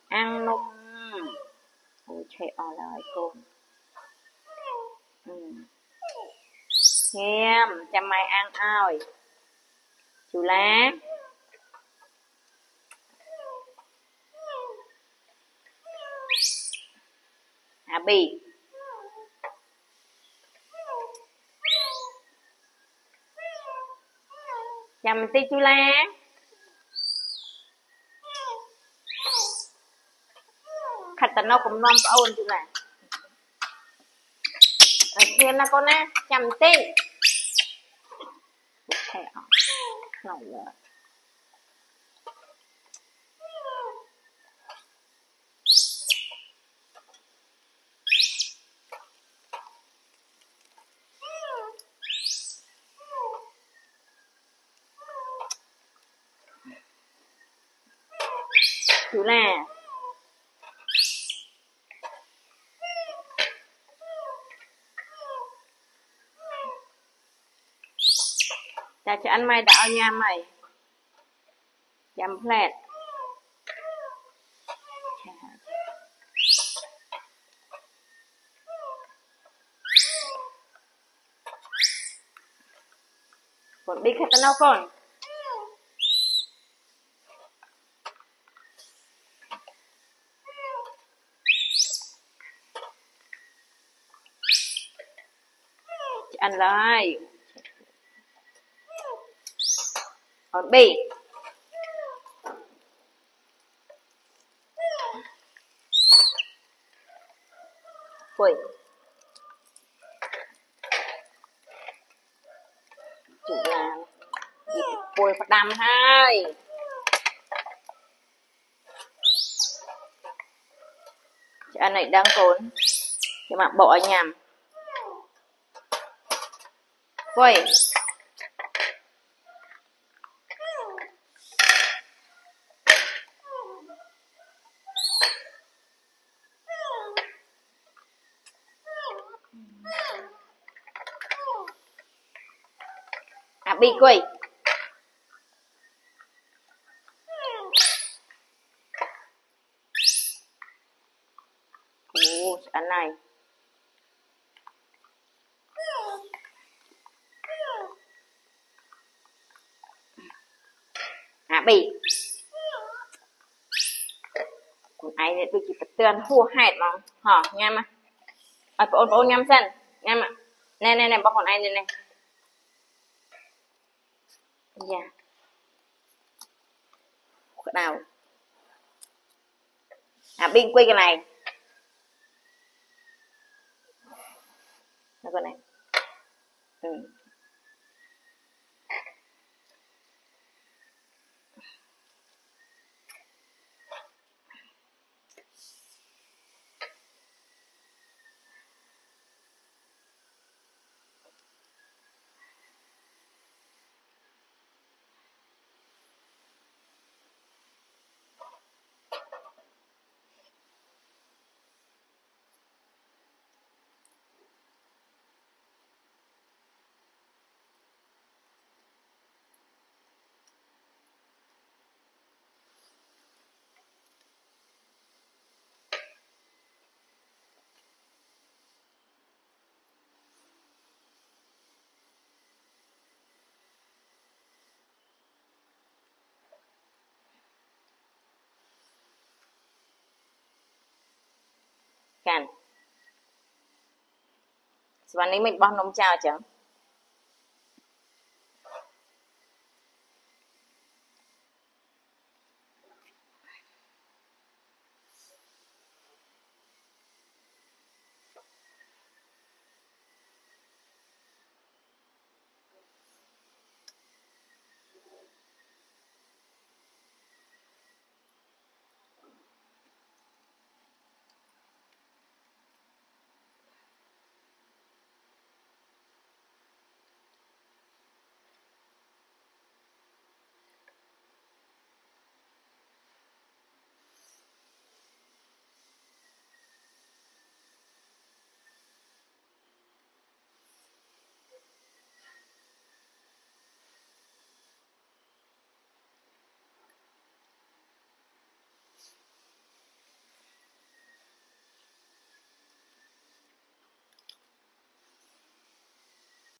ăn nôm. Ôi trời ơi cô. Xem cho mày ăn ơi. Chú lá. Bì. Chăm tí chú lá. Khát tận nó cũng non ôn chú lá. Thêm là con á, chăm tí. Nóng rồi. Chú là ta cho ăn mày đảo nha mày. Chăm phlet. Con đi khát nó con. Ăn lại. Con bì. Ui. Chủ là gì bôi phát đâm hai. Anh này đang cốn. Nhưng mà bỏ nhầm. Ui. Bị quỷ. Ồ, anh này. Bị. Còn ai này tôi chỉ phảiตือนhùa hẹt mà. Hả, nghe mà. Ôn ngắm xem. Nghe mà. Nè, bác con ai này. Dạ. Cái nào? Bình quay cái này. Nó con này. Sovanny mình bón nôm chào chẳng.